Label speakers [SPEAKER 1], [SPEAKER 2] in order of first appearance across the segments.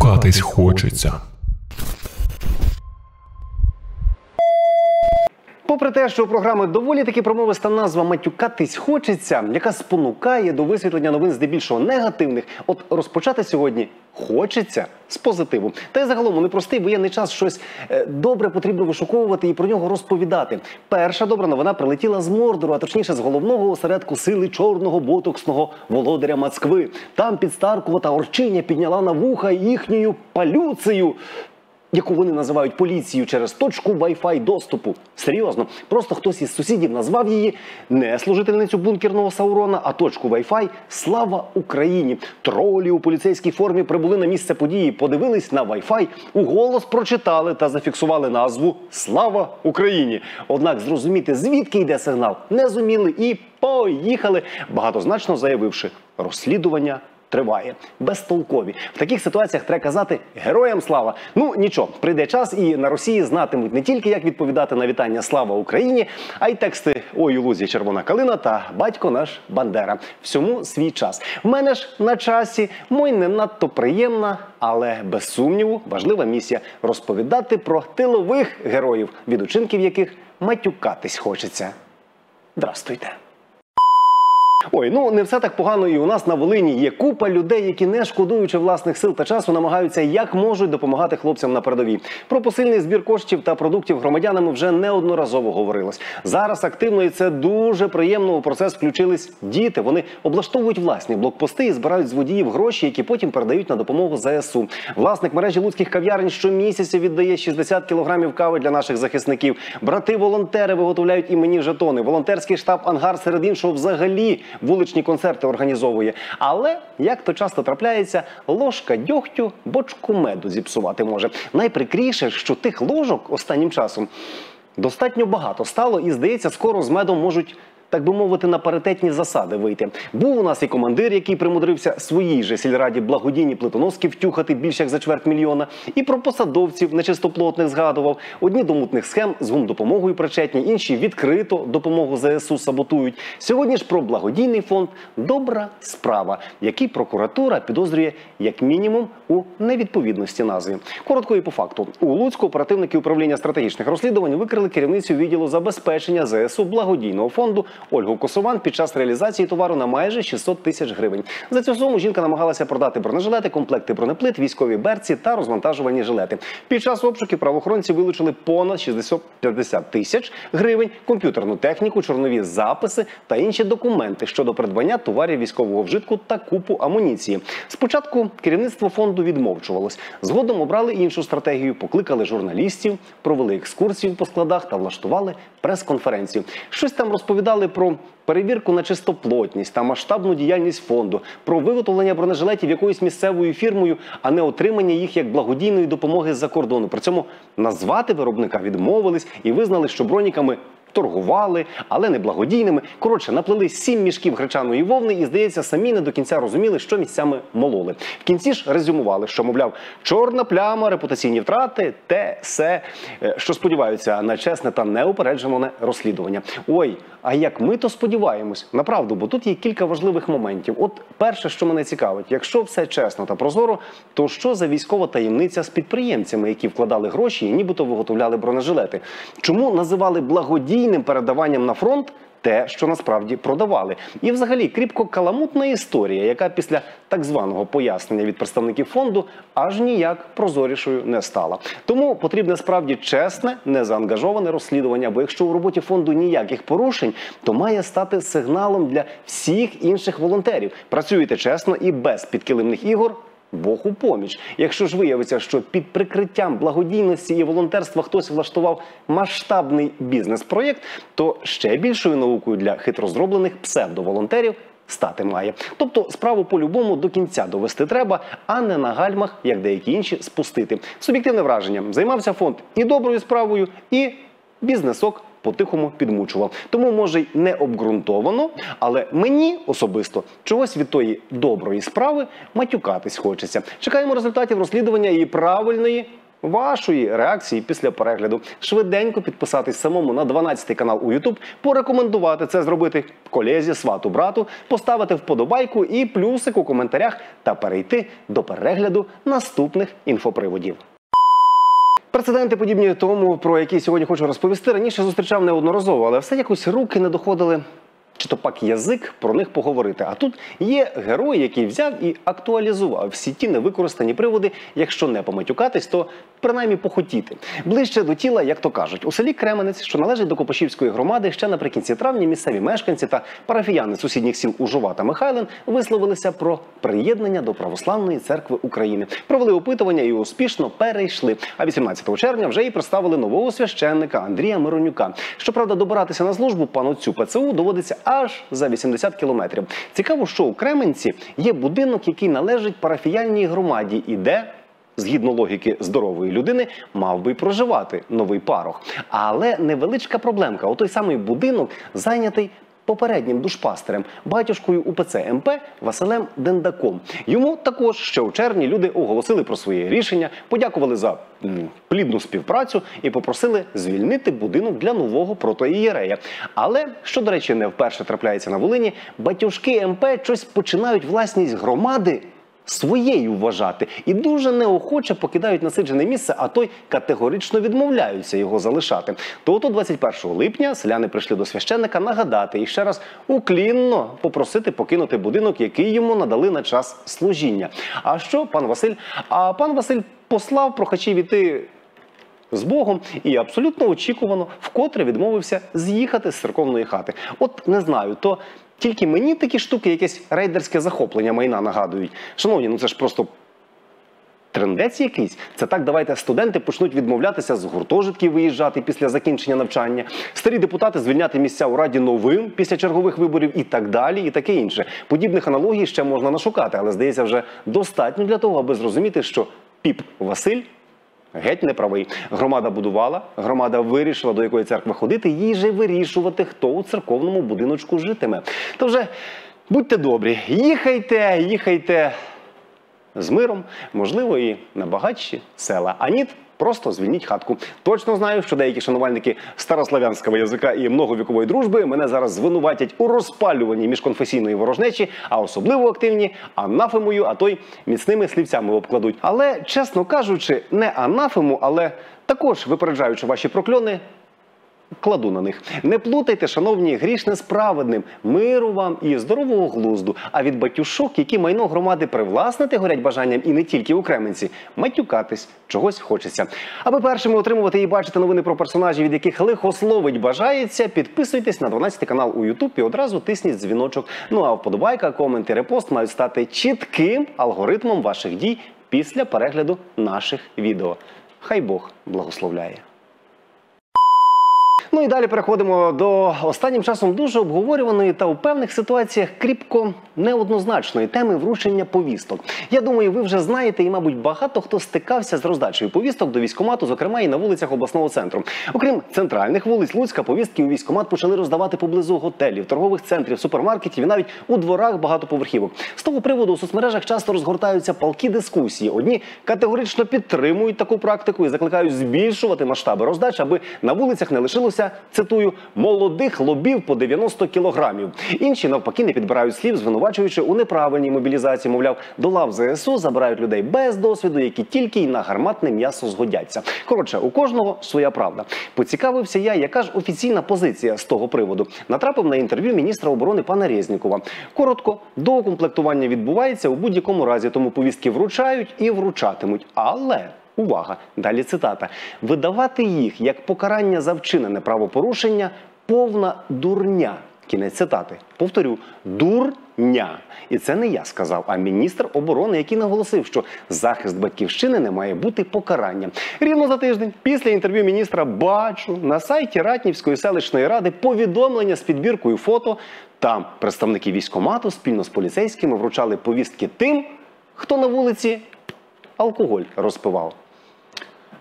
[SPEAKER 1] матюкатись хочеться.
[SPEAKER 2] Попри те, що у програми доволі таки промовиста назва «Матюкатись хочеться», яка спонукає до висвітлення новин здебільшого негативних, от розпочати сьогодні хочеться з позитиву. Та й загалом у непростий воєнний час щось добре потрібно вишуковувати і про нього розповідати. Перша добра новина прилетіла з Мордору, а точніше з головного осередку сили чорного ботоксного володаря Москви. Там підстаркувата орчиня підняла на вуха їхньою палюцею, яку вони називають поліцією, через точку Wi-Fi доступу. Серйозно, просто хтось із сусідів назвав її не служительницю бункерного Саурона, а точку Wi-Fi «Слава Україні». Тролі у поліцейській формі прибули на місце події, подивились на Wi-Fi, уголос прочитали та зафіксували назву «Слава Україні». Однак зрозуміти, звідки йде сигнал, не зуміли і поїхали, багатозначно заявивши «Розслідування триває». Безтолкові. В таких ситуаціях треба казати «Героям слава». Ну, нічого, прийде час і на Росії знатимуть не тільки, як відповідати на вітання «Слава Україні», а й тексти «Ой, у лузі червона калина» та «Батько наш Бандера». Всьому свій час. В мене ж на часі мой не надто приємна, але без сумніву важлива місія – розповідати про тилових героїв, від учинків яких матюкатись хочеться. Здрастуйте. Ой, ну не все так погано і у нас на Волині. Є купа людей, які, не шкодуючи власних сил та часу, намагаються як можуть допомагати хлопцям на передовій. Про посильний збір коштів та продуктів громадянами вже неодноразово говорилось. Зараз активно, і це дуже приємно, у процес включились діти. Вони облаштовують власні блокпости і збирають з водіїв гроші, які потім передають на допомогу ЗСУ. Власник мережі луцьких кав'ярень щомісяця віддає 60 кілограмів кави для наших захисників. Брати-волонтери виготовляють іменні жетони. Волонтерський штаб «Ангар» серед іншого взагалі вуличні концерти організовує. Але, як то часто трапляється, ложка дьогтю бочку меду зіпсувати може. Найприкріше, що тих ложок останнім часом достатньо багато стало і, здається, скоро з медом можуть, так би мовити, на паритетні засади вийти. Був у нас і командир, який примудрився своїй же сільраді благодійні плитоноски втюхати більш як за $250 000, і про посадовців нечистоплотних згадував. Одні до мутних схем з гумдопомогою причетні, інші відкрито допомогу ЗСУ саботують. Сьогодні ж про благодійний фонд «Добра справа», який прокуратура підозрює як мінімум у невідповідності назви. Коротко і по факту. У Луцьку оперативники управління стратегічних розслідувань викрили керівницю відділу забезпечення ЗСУ благодійного фонду Ольгу Косован під час реалізації товару на майже 600 тисяч гривень. За цю суму жінка намагалася продати бронежилети, комплекти бронеплит, військові берці та розвантажувальні жилети. Під час обшуків правоохоронці вилучили понад 650 тисяч гривень, комп'ютерну техніку, чорнові записи та інші документи щодо придбання товарів військового вжитку та купу амуніції. Спочатку керівництво фонду відмовчувалось. Згодом обрали іншу стратегію, покликали журналістів, провели екскурсію по складах та влаштували прес-конференцію. Щось там розповідали про перевірку на чистоплотність та масштабну діяльність фонду, про виготовлення бронежилетів якоюсь місцевою фірмою, а не отримання їх як благодійної допомоги з-за кордону. При цьому назвати виробника відмовились і визнали, що броніками торгували, але не благодійними. Коротше, наплели 7 мішків гречаної вовни і, здається, самі не до кінця розуміли, що місцями мололи. В кінці ж резюмували, що, мовляв, чорна пляма, репутаційні втрати, те, се, що сподіваються на чесне та неупереджене розслідування. Ой, а як ми то сподіваємось? Направду, бо тут є кілька важливих моментів. От перше, що мене цікавить, якщо все чесно та прозоро, то що за військова таємниця з підприємцями, які вкладали гроші і нібито виготовляли бронежилети? Чому називали благодійним передаванням на фронт те, що насправді продавали? І взагалі кріпко-каламутна історія, яка після так званого пояснення від представників фонду аж ніяк прозорішою не стала. Тому потрібне справді чесне, незаангажоване розслідування, бо якщо у роботі фонду ніяких порушень, то має стати сигналом для всіх інших волонтерів. Працюєте чесно і без підкилимних ігор – Бог у поміч. Якщо ж виявиться, що під прикриттям благодійності і волонтерства хтось влаштував масштабний бізнес-проєкт, то ще більшою наукою для хитро зроблених псевдоволонтерів стати має. Тобто справу по-любому до кінця довести треба, а не на гальмах, як деякі інші, спустити. Суб'єктивне враження. Займався фонд і доброю справою, і бізнесок по-тихому підмучував. Тому, може, й не обґрунтовано, але мені особисто чогось від тої доброї справи матюкатись хочеться. Чекаємо результатів розслідування і правильної вашої реакції після перегляду. Швиденько підписатись самому на 12-й канал у YouTube, порекомендувати це зробити колезі, свату, брату, поставити вподобайку і плюсик у коментарях та перейти до перегляду наступних інфоприводів. Прецеденти подібні тому, про які сьогодні хочу розповісти, раніше зустрічав неодноразово, але все якось руки не доходили, чи то пак язик, про них поговорити. А тут є герой, який взяв і актуалізував всі ті невикористані приводи, якщо не поматюкатись, то принаймні похотіти. Ближче до тіла, як то кажуть. У селі Кременець, що належить до Копашівської громади, ще наприкінці травня місцеві мешканці та парафіяни сусідніх сіл Ужова та Михайлин висловилися про приєднання до Православної церкви України. Провели опитування і успішно перейшли. А 18 червня вже і представили нового священника Андрія Миронюка. Щоправда, добиратися на службу пану отцю ПЦУ доводиться аж за 80 кілометрів. Цікаво, що у Кременці є будинок, який належить парафіяльній громаді і де, згідно логіки здорової людини, мав би й проживати новий парох. Але невеличка проблемка. Отой самий будинок зайнятий попереднім душпастерем, батюшкою УПЦ МП Василем Дендаком. Йому також ще у червні люди оголосили про своє рішення, подякували за плідну співпрацю і попросили звільнити будинок для нового протоієрея. Але, що, до речі, не вперше трапляється на Волині, батюшки МП щось починають власність громади своєю вважати і дуже неохоче покидають насиджене місце, а той категорично відмовляються його залишати. То 21 липня селяни прийшли до священника нагадати і ще раз уклінно попросити покинути будинок, який йому надали на час служіння. А що пан Василь? А пан Василь послав прохачів іти з Богом і абсолютно очікувано вкотре відмовився з'їхати з церковної хати. От не знаю, то тільки мені такі штуки, якесь рейдерське захоплення майна нагадують. Шановні, ну це ж просто трендець якийсь. Це так, давайте студенти почнуть відмовлятися з гуртожитків виїжджати після закінчення навчання, старі депутати звільняти місця у Раді новим після чергових виборів і так далі, і таке інше. Подібних аналогій ще можна нашукати, але, здається, вже достатньо для того, аби зрозуміти, що піп Василь геть не правий. Громада будувала, громада вирішила, до якої церкви ходити, їй же вирішувати, хто у церковному будиночку житиме. То вже будьте добрі, їхайте з миром, можливо, і на багатші села. А ні, просто звільніть хатку. Точно знаю, що деякі шанувальники старослав'янського язика і многовікової дружби мене зараз звинуватять у розпалюванні міжконфесійної ворожнечі, а особливо активні анафемою, а то й міцними слівцями обкладуть. Але, чесно кажучи, не анафему, але також випереджаючи ваші прокльони, кладу на них. Не плутайте, шановні, грішне з праведним. Миру вам і здорового глузду. А від батюшок, які майно громади привласнити горять бажанням і не тільки у Кременці, матюкатись чогось хочеться. Аби першими отримувати і бачити новини про персонажів, від яких лихословить бажається, підписуйтесь на 12 канал у YouTube і одразу тисніть дзвіночок. Ну а вподобайка, комент і репост мають стати чітким алгоритмом ваших дій після перегляду наших відео. Хай Бог благословляє. Ну і далі переходимо до останнім часом дуже обговорюваної та у певних ситуаціях кріпко неоднозначної теми вручення повісток. Я думаю, ви вже знаєте і, мабуть, багато хто стикався з роздачею повісток до військкомату, зокрема і на вулицях обласного центру. Окрім центральних вулиць Луцька, повістки у військкомат почали роздавати поблизу готелів, торгових центрів, супермаркетів і навіть у дворах багатоповерхівок. З того приводу у соцмережах часто розгортаються палкі дискусії. Одні категорично підтримують таку практику і закликають збільшувати масштаби роздач, аби на вулицях не лишилося, цитую, молодих лобів по 90 кілограмів. Інші, навпаки, не підбирають слів, звинувачуючи у неправильній мобілізації. Мовляв, до лав ЗСУ забирають людей без досвіду, які тільки й на гарматне м'ясо згодяться. Коротше, у кожного своя правда. Поцікавився я, яка ж офіційна позиція з того приводу. Натрапив на інтерв'ю міністра оборони пана Резнікова. Коротко, доукомплектування відбувається у будь-якому разі, тому повістки вручають і вручатимуть. Але... увага, далі цитата. Видавати їх як покарання за вчинене правопорушення – повна дурня. Кінець цитати. Повторю, дурня. І це не я сказав, а міністр оборони, який наголосив, що захист батьківщини не має бути покаранням. Рівно за тиждень після інтерв'ю міністра бачу на сайті Ратнівської селищної ради повідомлення з підбіркою фото. Там представники військкомату спільно з поліцейськими вручали повістки тим, хто на вулиці алкоголь розпивав.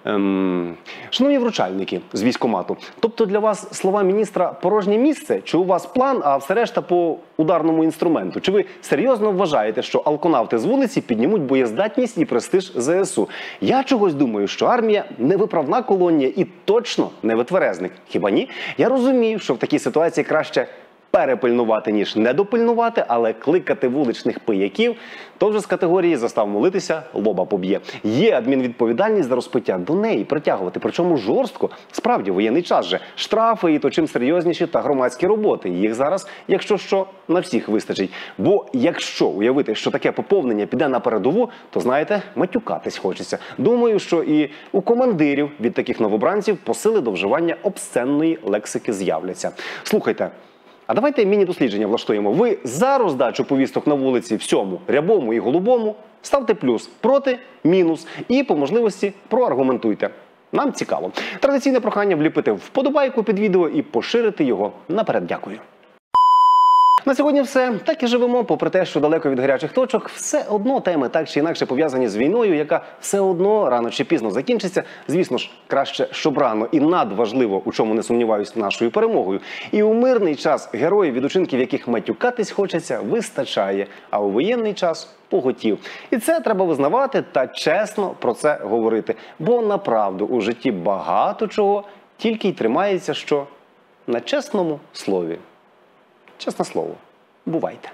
[SPEAKER 2] Шановні вручальники з військкомату, тобто для вас слова міністра порожнє місце? Чи у вас план, а все решта по ударному інструменту? Чи ви серйозно вважаєте, що алконавти з вулиці піднімуть боєздатність і престиж ЗСУ? Я чогось думаю, що армія не виправна колонія і точно не витверезник. Хіба ні? Я розумію, що в такій ситуації краще перепильнувати, ніж недопильнувати, але кликати вуличних пияків – то вже з категорії «застав молитися, лоба поб'є». Є адмінвідповідальність за розпиття, до неї притягувати, причому жорстко. Справді, воєнний час же. Штрафи і то чим серйозніші та громадські роботи. Їх зараз, якщо що, на всіх вистачить. Бо якщо уявити, що таке поповнення піде на передову, то, знаєте, матюкатись хочеться. Думаю, що і у командирів від таких новобранців посили до вживання обсценної лексики з'являться. Слухайте, а давайте міні-дослідження влаштуємо. Ви за роздачу повісток на вулиці всьому, рябому і голубому, ставте плюс, проти – мінус. І по можливості проаргументуйте. Нам цікаво. Традиційне прохання вліпити вподобайку під відео і поширити його. Наперед дякую. На сьогодні все. Так і живемо, попри те, що далеко від гарячих точок, все одно теми так чи інакше пов'язані з війною, яка все одно рано чи пізно закінчиться. Звісно ж, краще, щоб рано, і надважливо, у чому не сумніваюсь, нашою перемогою. І у мирний час героїв, від учинків яких матюкатись хочеться, вистачає, а у воєнний час – поготів. І це треба визнавати та чесно про це говорити. Бо направду у житті багато чого тільки й тримається, що на чесному слові. Чесне слово. Бувайте.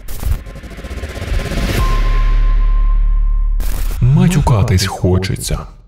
[SPEAKER 1] Матюкатись хочеться.